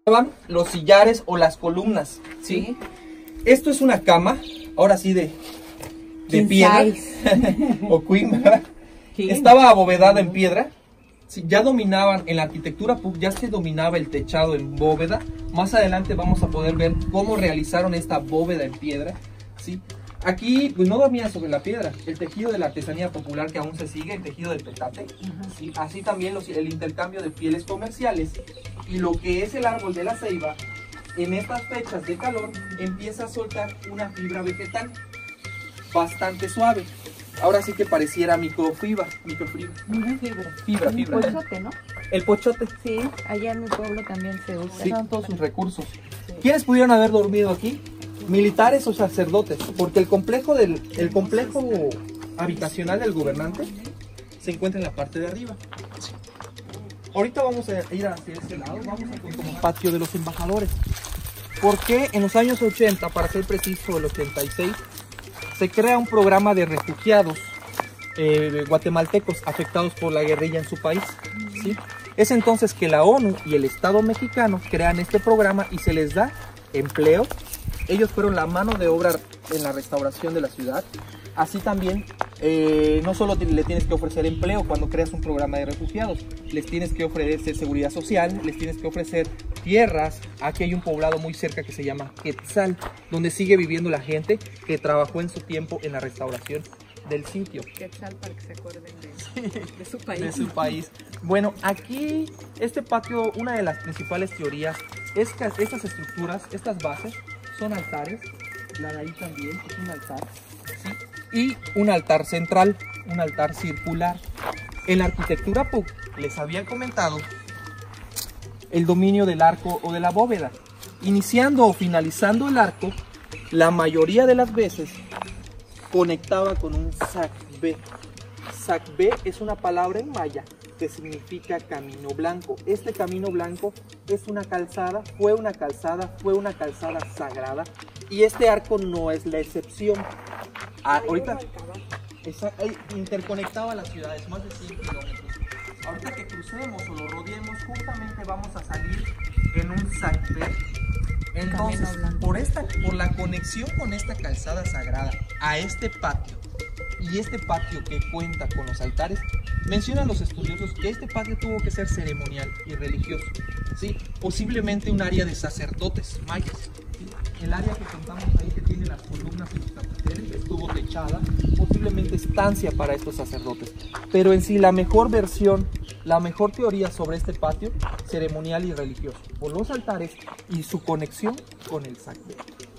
los sillares o las columnas, ¿sí? Esto es una cama, ahora sí de piedra, o queen, ¿verdad? Estaba abovedada en piedra. Sí, ya dominaban en la arquitectura PUC, ya se dominaba el techado en bóveda. Más adelante vamos a poder ver cómo realizaron esta bóveda en piedra, ¿sí? Aquí pues no dormía sobre la piedra, el tejido de la artesanía popular que aún se sigue, el tejido del petate, ¿sí? Así también el intercambio de pieles comerciales y lo que es el árbol de la ceiba, en estas fechas de calor empieza a soltar una fibra vegetal bastante suave. Ahora sí que pareciera microfibra. Fibra. El pochote, ¿no? El pochote. Sí, allá en mi pueblo también se usa. Sí, son todos sus recursos. Sí. ¿Quiénes pudieron haber dormido aquí? Militares o sacerdotes, porque el complejo habitacional del gobernante se encuentra en la parte de arriba. Ahorita vamos a ir hacia ese lado, vamos a ver como patio de los embajadores. Porque en los años 80, para ser preciso, el 86, se crea un programa de refugiados guatemaltecos afectados por la guerrilla en su país, ¿sí? Es entonces que la ONU y el Estado mexicano crean este programa y se les da empleo. Ellos fueron la mano de obra en la restauración de la ciudad. Así también, no solo le tienes que ofrecer empleo cuando creas un programa de refugiados, les tienes que ofrecer seguridad social, les tienes que ofrecer tierras. Aquí hay un poblado muy cerca que se llama Quetzal, donde sigue viviendo la gente que trabajó en su tiempo en la restauración del sitio. Quetzal, para que se acuerden de su país. De su país. Bueno, aquí, este patio, una de las principales teorías es que estas estructuras, estas bases, son altares. La de ahí también es un altar, ¿sí? Y un altar central, un altar circular. En la arquitectura PUC les había comentado el dominio del arco o de la bóveda. Iniciando o finalizando el arco, la mayoría de las veces conectaba con un sacbé. Sacbé es una palabra en maya que significa camino blanco. Este camino blanco es una calzada, fue una calzada sagrada, y este arco no es la excepción. Ahorita interconectaba las ciudades, más de 100 kilómetros. Ahorita que crucemos o lo rodeemos, justamente vamos a salir en un sacbé. Entonces, por la conexión con esta calzada sagrada a este patio, y este patio que cuenta con los altares, mencionan los estudiosos que este patio tuvo que ser ceremonial y religioso, ¿sí? Posiblemente un área de sacerdotes mayas, ¿sí? El área que contamos ahí, que tiene las columnas y los capiteles, estuvo techada, posiblemente estancia para estos sacerdotes. Pero en sí la mejor versión, la mejor teoría sobre este patio ceremonial y religioso, por los altares y su conexión con el sacro.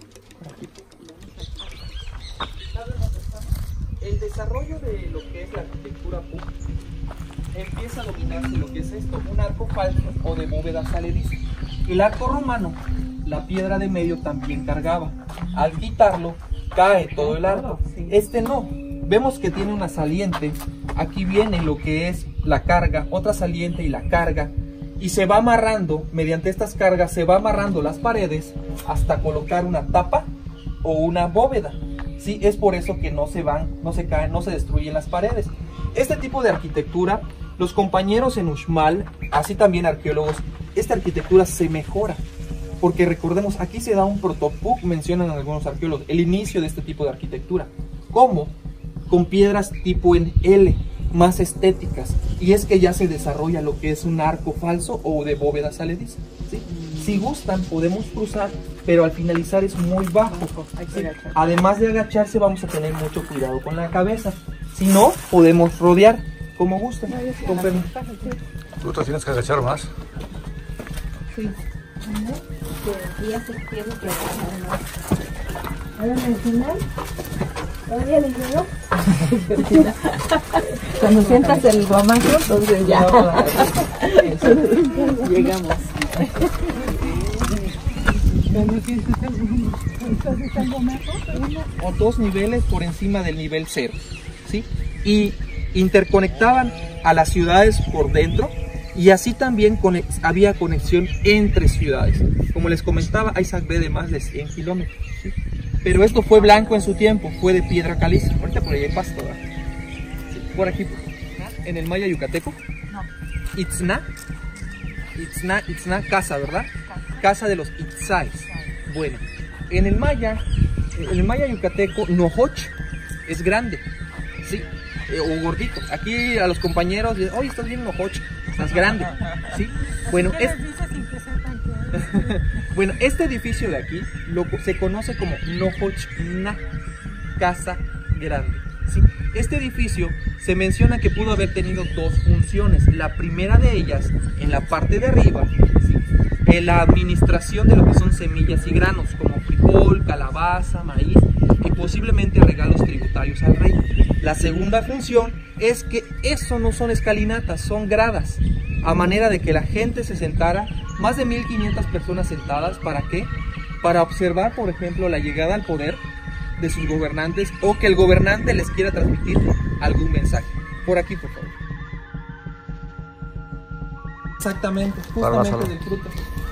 El desarrollo de lo que es la arquitectura PUC empieza a dominarse lo que es esto, un arco falso o de bóveda salediza. El arco romano, la piedra de medio también cargaba. Al quitarlo, cae todo el arco. Este no. Vemos que tiene una saliente. Aquí viene lo que es la carga, otra saliente y la carga. Y se va amarrando, mediante estas cargas, se va amarrando las paredes hasta colocar una tapa o una bóveda. Sí, es por eso que no se van, no se caen, no se destruyen las paredes. Este tipo de arquitectura, los compañeros en Uxmal, así también arqueólogos, esta arquitectura se mejora. Porque recordemos, aquí se da un proto-PUC, mencionan algunos arqueólogos, el inicio de este tipo de arquitectura. ¿Cómo? Con piedras tipo en L, más estéticas. Y es que ya se desarrolla lo que es un arco falso o de bóveda salediza, ¿sí? Si gustan, podemos cruzar, pero al finalizar es muy bajo. ¿Sí? Además de agacharse, vamos a tener mucho cuidado con la cabeza. Si no, podemos rodear, como gusten. Tú te tienes que agachar más. Sí. Y ya se pierde que agachar más. Ahora al final, todavía le llegó. Cuando sientas el guamazo, entonces ya. Llegamos. O 2 niveles por encima del nivel 0, ¿sí? Y interconectaban a las ciudades por dentro, y así también había conexión entre ciudades. Como les comentaba, hay sacbé de más de 100 kilómetros, ¿sí? Pero esto fue blanco en su tiempo, fue de piedra caliza. Ahorita por ahí hay pasto, ¿verdad? Sí, por aquí, en el maya yucateco. No. Itzná, casa, ¿verdad? Casa. casa de los Itzáes. Bueno, en el maya yucateco, nojoch es grande, ¿sí? O gordito. Aquí a los compañeros dicen, oye, estás bien nojoch, estás grande, ¿sí? Bueno, bueno, este edificio de aquí se conoce como nojochna, casa grande, ¿sí? Este edificio se menciona que pudo haber tenido dos funciones. La primera de ellas, en la parte de arriba, ¿sí?, la administración de lo que son semillas y granos, como frijol, calabaza, maíz y posiblemente regalos tributarios al rey. La segunda función es que eso no son escalinatas, son gradas, a manera de que la gente se sentara, más de 1500 personas sentadas. ¿Para qué? Para observar, por ejemplo, la llegada al poder de sus gobernantes, o que el gobernante les quiera transmitir algún mensaje. Por aquí, por favor. Exactamente, justamente del fruto.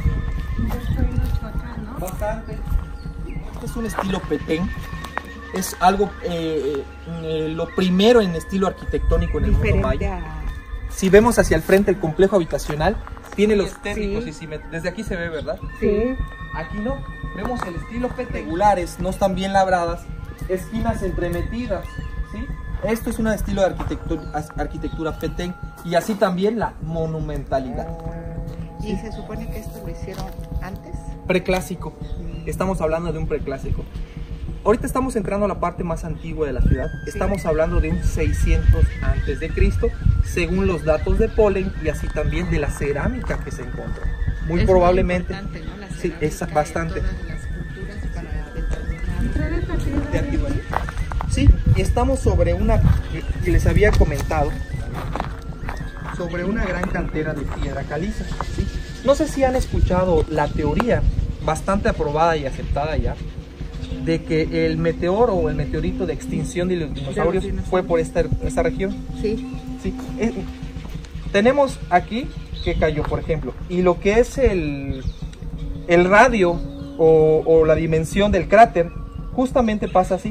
Bastante. Este es un estilo Petén. Es algo, lo primero en estilo arquitectónico en el mundo maya. Si vemos hacia el frente el complejo habitacional, tiene los térmicos, sí. Y desde aquí se ve, ¿verdad? Sí. Aquí no, vemos el estilo petengulares, no están bien labradas, esquinas entremetidas, ¿sí? Esto es un estilo de arquitectura petén, y así también la monumentalidad. ¿Y se supone que esto lo hicieron antes? Preclásico, estamos hablando de un preclásico. Ahorita estamos entrando a la parte más antigua de la ciudad. Estamos hablando de un 600 antes de Cristo, según los datos de polen y así también de la cerámica que se encontró. Muy probablemente. Muy importante, ¿no? La sí, es bastante. Todas las culturas para determinar. De arriba. Sí, estamos sobre una que les había comentado, sobre una gran cantera de piedra caliza. ¿Sí? No sé si han escuchado la teoría bastante aprobada y aceptada ya, de que el meteoro o el meteorito de extinción de los dinosaurios fue por esta región. Sí. Sí. Tenemos aquí que cayó, por ejemplo, y lo que es el radio o la dimensión del cráter, justamente pasa así.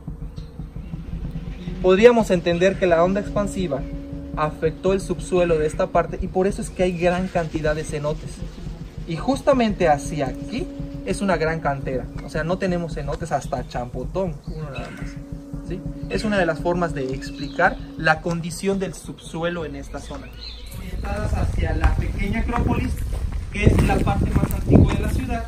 Podríamos entender que la onda expansiva afectó el subsuelo de esta parte, y por eso es que hay gran cantidad de cenotes. Y justamente hacia aquí es una gran cantera, o sea, no tenemos cenotes hasta Champotón, uno nada más, ¿sí? Es una de las formas de explicar la condición del subsuelo en esta zona. Orientadas hacia la pequeña Acrópolis, que es la parte más antigua de la ciudad.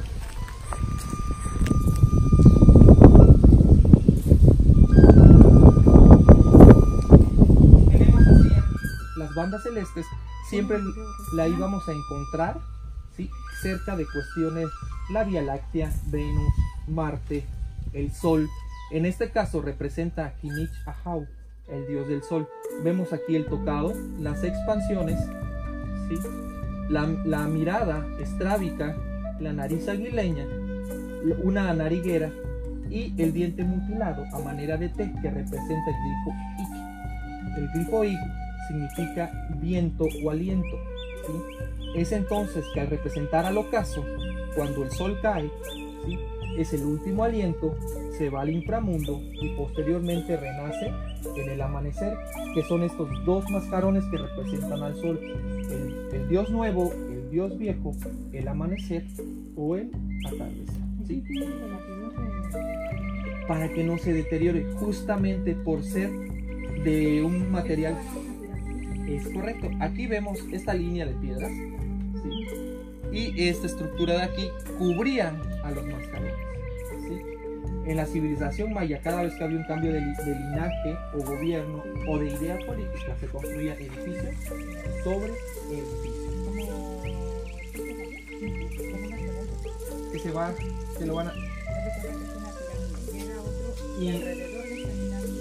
Tenemos así las bandas celestes, siempre la íbamos a encontrar, ¿sí?, cerca de cuestiones, la Vía Láctea, Venus, Marte, el Sol. En este caso representa a Kinich Ahau, el dios del Sol. Vemos aquí el tocado, las expansiones, ¿sí?, la mirada estrábica, la nariz aguileña, una nariguera y el diente mutilado a manera de T, que representa el grifo Ik. El grifo Ik significa viento o aliento, ¿sí? Es entonces que al representar al ocaso, cuando el sol cae, ¿sí?, es el último aliento, se va al inframundo y posteriormente renace en el amanecer, que son estos dos mascarones que representan al sol, el dios nuevo, el dios viejo, el amanecer o el atardecer, ¿sí? Para que no se deteriore, justamente por ser de un material. Es correcto. Aquí vemos esta línea de piedras, ¿sí?, y esta estructura de aquí cubrían a los mascarones, ¿sí? En la civilización maya, cada vez que había un cambio de linaje o gobierno o de idea política, se construía edificio sobre edificio. Que se lo van a... Y alrededor de esta pirámide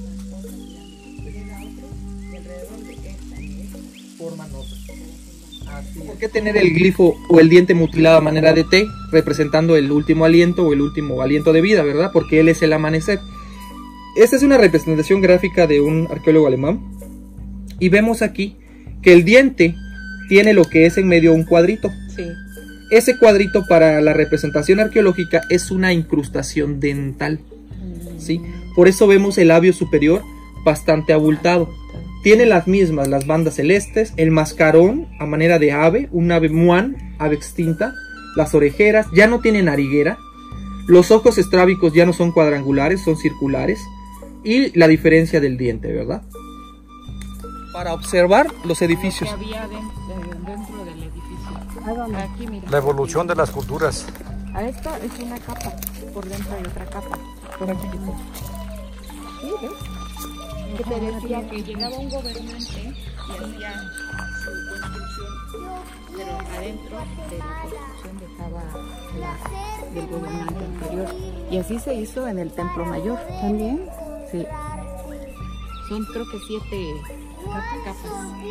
y alrededor de esta forman otra. ¿Por qué tener el glifo o el diente mutilado a manera de T, representando el último aliento o el último aliento de vida, verdad? Porque él es el amanecer. Esta es una representación gráfica de un arqueólogo alemán. Y vemos aquí que el diente tiene lo que es en medio un cuadrito. Sí. Ese cuadrito para la representación arqueológica es una incrustación dental, ¿sí? Por eso vemos el labio superior bastante abultado. Tiene las mismas, las bandas celestes, el mascarón a manera de ave, un ave muán, ave extinta, las orejeras, ya no tiene nariguera, los ojos estrábicos ya no son cuadrangulares, son circulares, y la diferencia del diente, ¿verdad? Para observar los edificios. Lo que había dentro del edificio. ¿A dónde? Aquí, mira. La evolución de las culturas. A esto es una capa, por dentro hay otra capa. Por aquí, chiquito. ¿Sí, ves? Que te decía que llegaba un gobernante y hacía su construcción, pero adentro de la construcción dejaba la del gobernante anterior. Y así se hizo en el Templo Mayor. ¿También? Sí. Son creo que 7 capas.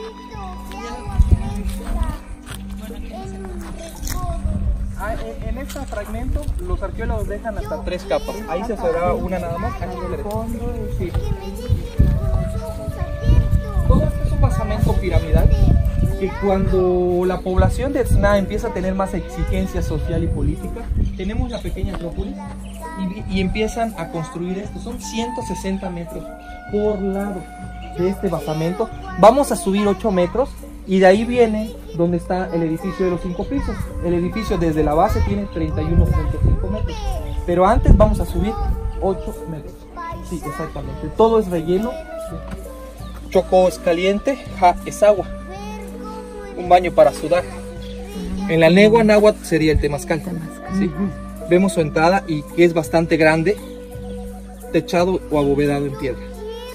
En este fragmento los arqueólogos dejan hasta 3 capas. Ahí se observa una nada más. Aquí sí. Todo esto es un basamento piramidal que cuando la población de Etzna empieza a tener más exigencia social y política, tenemos la pequeña Acrópolis y empiezan a construir esto. Son 160 metros por lado de este basamento. Vamos a subir 8 metros y de ahí viene donde está el edificio de los 5 pisos. El edificio desde la base tiene 31.5 metros, pero antes vamos a subir 8 metros. Sí, exactamente. Todo es relleno. Choco es caliente, ja es agua. Un baño para sudar. En la lengua náhuatl sería el temazcal. ¿Sí? Vemos su entrada y que es bastante grande, techado o abovedado en piedra.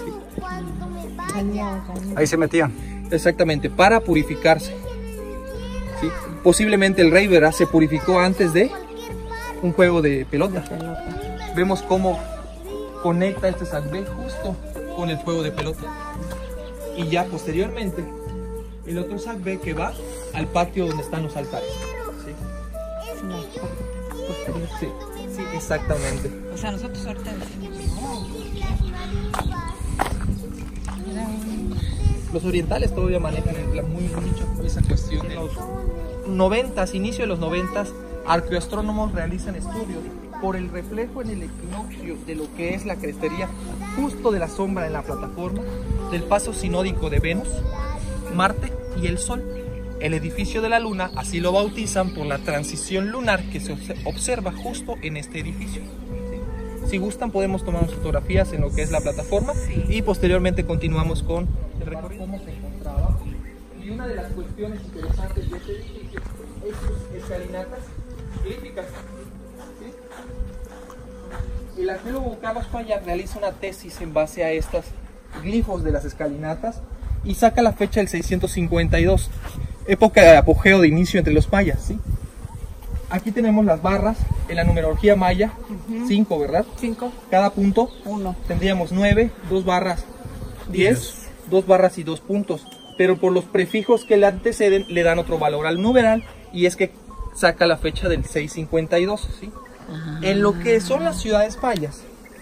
¿Sí? Ahí se metían. Exactamente, para purificarse. ¿Sí? Posiblemente el rey, ¿verdad?, se purificó antes de un juego de pelota. Vemos cómo conecta este sacbé justo con el juego de pelota. Y ya posteriormente, el otro sacbé que va al patio donde están los altares. ¿Sí? Sí, sí, exactamente. O sea, nosotros ahorita decimos, Los orientales todavía manejan mucho esa cuestión. En los 90s, inicio de los 90s, arqueoastrónomos realizan estudios por el reflejo en el equinoccio de lo que es la crestería, justo de la sombra en la plataforma, del paso sinódico de Venus, Marte y el Sol. El edificio de la Luna, así lo bautizan por la transición lunar que se observa justo en este edificio. ¿Sí? Si gustan podemos tomar fotografías en lo que es la plataforma y posteriormente continuamos con el recorrido. Cómo se encontraba. Y una de las cuestiones interesantes de este edificio es sus escalinatas glíficas. ¿Sí? El arqueólogo Carlos Falla realiza una tesis en base a estos glifos de las escalinatas y saca la fecha del 652, época de apogeo de inicio entre los mayas. ¿Sí? Aquí tenemos las barras en la numerología maya, 5, ¿verdad? 5. Cada punto 1. tendríamos 9, 2 barras 10, 2 barras y 2 puntos. Pero por los prefijos que le anteceden le dan otro valor al numeral y es que saca la fecha del 652. ¿Sí? En lo que son las ciudades mayas,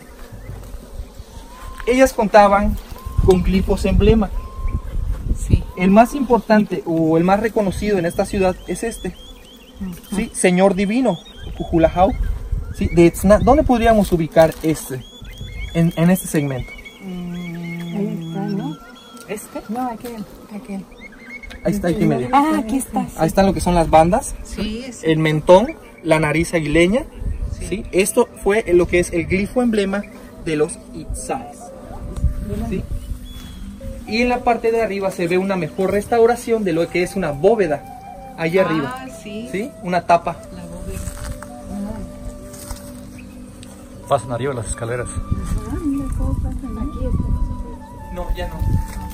ellas contaban con glifos emblema. Sí. El más importante o el más reconocido en esta ciudad es este. ¿Sí? Señor Divino, Cujulajau. ¿Sí? De Etzna. ¿Dónde podríamos ubicar este? En este segmento. Ahí está, ¿no? ¿Este? No, aquel. Ahí está, aquí medio. Ah, aquí está. Ahí están lo que son las bandas. Sí, sí. El mentón, la nariz aguileña. ¿Sí? Esto fue lo que es el glifo emblema de los Itzaes. ¿Sí? Y en la parte de arriba se ve una mejor restauración de lo que es una bóveda. Allí arriba. Sí. ¿Sí? Una tapa. La bóveda. Pasan arriba las escaleras. Ah, mira cómo pasan aquí. No, ya no.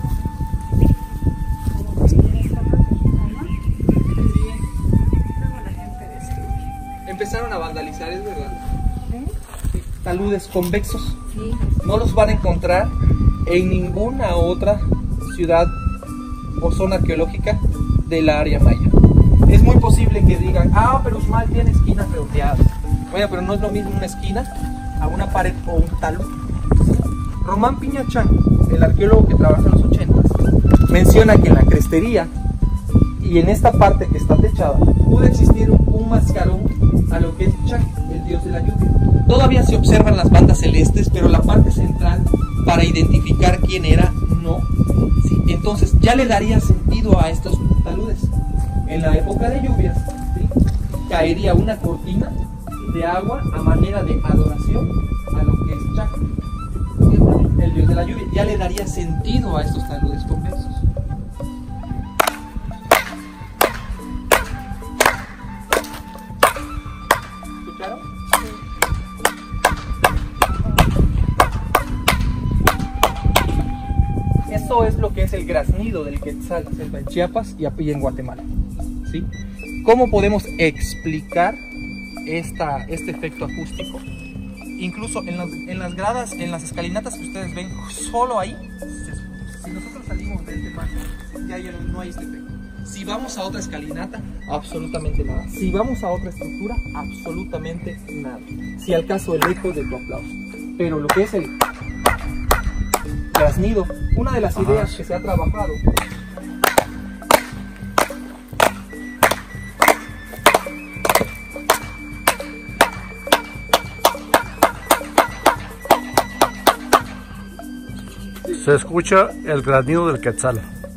Empezaron a vandalizar, es verdad. Sí. Taludes convexos. Sí. No los van a encontrar en ninguna otra ciudad o zona arqueológica de la área maya. Es muy posible que digan, pero Uxmal tiene esquinas redondeadas. Oye, pero no es lo mismo una esquina a una pared o un talud. Román Piñachán, el arqueólogo que trabaja en los 80s, menciona que en la crestería y en esta parte que está techada pudo existir un mascarón a lo que es Chac, el dios de la lluvia. Todavía se observan las bandas celestes, pero la parte central para identificar quién era, no. ¿Sí? Entonces ya le daría sentido a estos taludes. En la época de lluvias, ¿sí?, caería una cortina de agua a manera de adoración a lo que es Chakra, el dios de la lluvia. Ya le daría sentido a estos taludes convexos. ¿Escucharon? Eso es lo que es el graznido del quetzal, selva en Chiapas y aquí en Guatemala. ¿Sí? ¿Cómo podemos explicar este efecto acústico? Incluso en las gradas, en las escalinatas que ustedes ven, solo ahí, si nosotros salimos de este marco, ya no hay este efecto. Si vamos a otra escalinata, absolutamente nada. Si vamos a otra estructura, absolutamente nada. Si al caso el eco de tu aplauso. Pero lo que es el graznido, una de las ideas que se ha trabajado Se escucha el graznido del quetzal.